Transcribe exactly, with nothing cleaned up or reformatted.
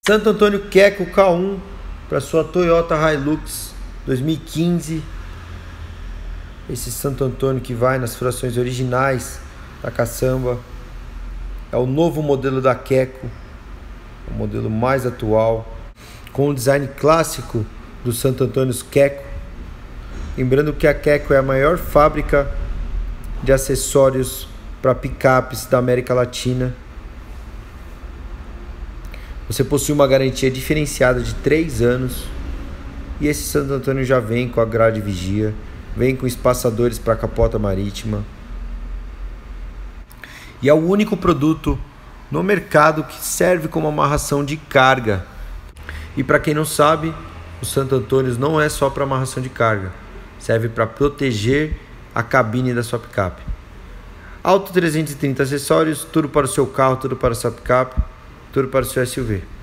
Santo Antônio Queco K um para sua Toyota Hilux dois mil e quinze. Esse Santo Antônio que vai nas frações originais da caçamba. É o novo modelo da Queco, o modelo mais atual, com o design clássico do Santo Antônio Queco. Lembrando que a Queco é a maior fábrica de acessórios para picapes da América Latina. Você possui uma garantia diferenciada de três anos. E esse Santo Antônio já vem com a grade vigia, vem com espaçadores para capota marítima. E é o único produto no mercado que serve como amarração de carga. E para quem não sabe, o Santo Antônio não é só para amarração de carga, serve para proteger a cabine da sua picape. Alto trezentos e trinta acessórios, tudo para o seu carro, tudo para a sua picape, tudo para o seu S U V.